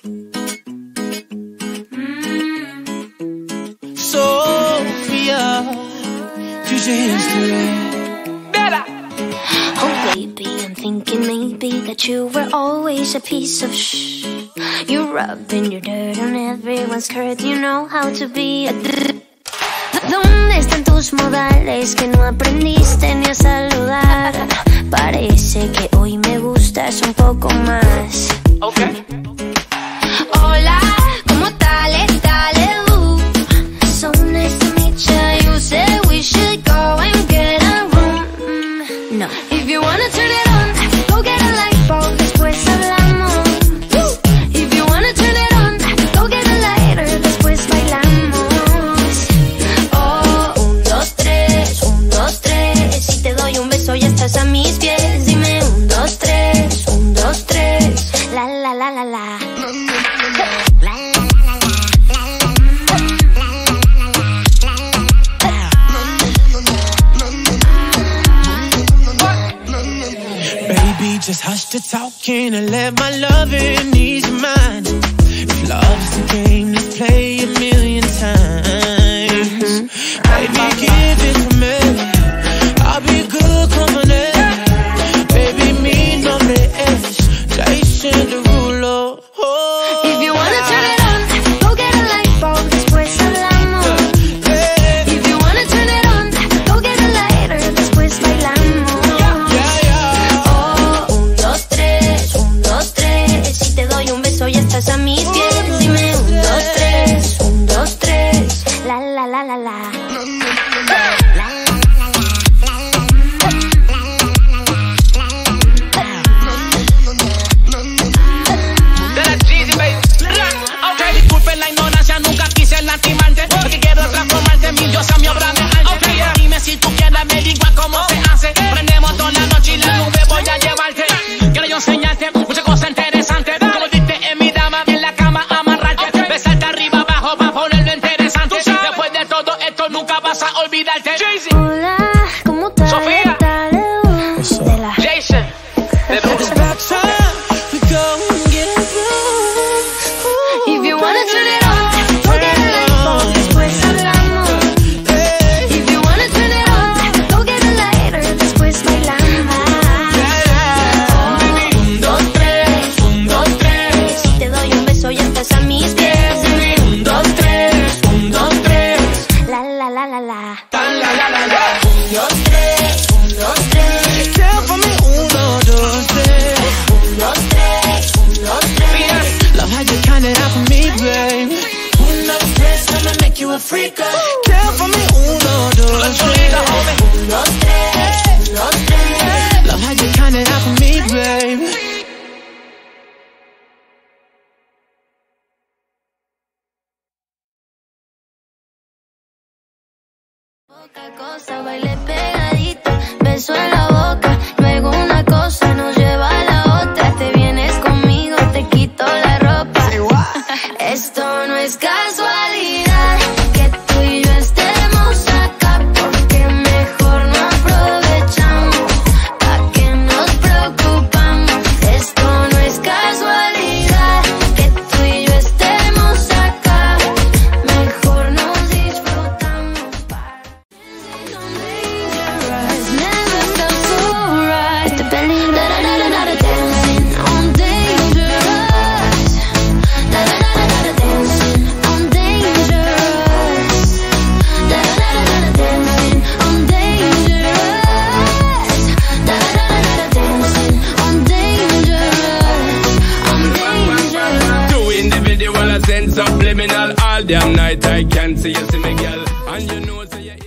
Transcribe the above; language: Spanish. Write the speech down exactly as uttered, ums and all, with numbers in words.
Sofia, tu sais history. Oh baby, I'm thinking maybe that you were always a piece of shh. You rubbing your dirt on everyone's skirt. You know how to be a d. ¿Dónde están tus modales que no aprendiste ni a saludar? Parece que hoy me gustas un poco más. Okay. Hola, ¿cómo tal? Allez-vous. So nice to meet you. You said we should go and get a room. Mm, no. If you wanna turn it on, go get a lightbulb. Después hablamos. If you wanna turn it on, go get a lighter. Después bailamos. Oh, un, dos, tres, un, dos, tres. Si te doy un beso ya estás a mis pies. Dime un, dos, tres, un, dos, tres. La la la la la. Baby, just hush the talking and let my lovin' ease your mind. If love's a game, let's play a million times. Baby, give it to me. I'll be good company. Baby, mi nombre es Jason Derulo. Oh. If you wanna turn it on, go get a lightbulb. Después hablamos. If you wanna turn it on, go get a lighter. Después bailamos. Oh, un, dos, tres, un, dos, tres. Si te doy un beso ya estás a mis pies. Dime un, dos, tres, un, dos, tres. La la la la la. Disculpen la ignorancia, nunca quise lastimarte. Porque quiero transformarte en mi diosa, mi obra de arte. Okay. Dime si tú quieres, me digas cómo se hace. Prendemos toda la noche y la nube voy a llevarte. Quiero yo enseñarte muchas cosas interesantes. Como diste en mi dama, en la cama amarrarte. Okay. Besarte arriba, abajo, para ponerlo interesante. Después de todo esto nunca vas a olvidarte. Hola, ¿cómo tal? Sofia. De la Jason. It's about time we go and get If you wanna turn it on, go get a lightbulb. Después hablamos. If you wanna turn it on, go get a lighter. Después bailamos. Oh, un, dos, tres, un, dos, tres. Si te doy un beso ya estás a mis pies. Dime un, dos, tres, un, dos, tres. La la la la la. la la la la. Un, dos, tres, un, dos, tres. Tell for me uno, dos, tres. Un, dos, tres, un, dos, tres. Love how you count it out for me, babe. Un, dos, tres, I'ma make you a freak. Tell for me uno, dos, tres. Un, dos, tres, un, dos, tres. Love how you count it out for me, babe. Poca cosa, baile pegadito, beso en la boca, luego una cosa nos lleva a la otra. Te vienes conmigo, te quito la ropa. Esto no es casualidad que tú y yo estemos acá, porque mejor no aprovechamos, pa' que nos preocupamos. Esto no es casualidad que tú y yo estemos acá, mejor nos disfrutamos. Subliminal all damn night I can see you see me girl and you know say you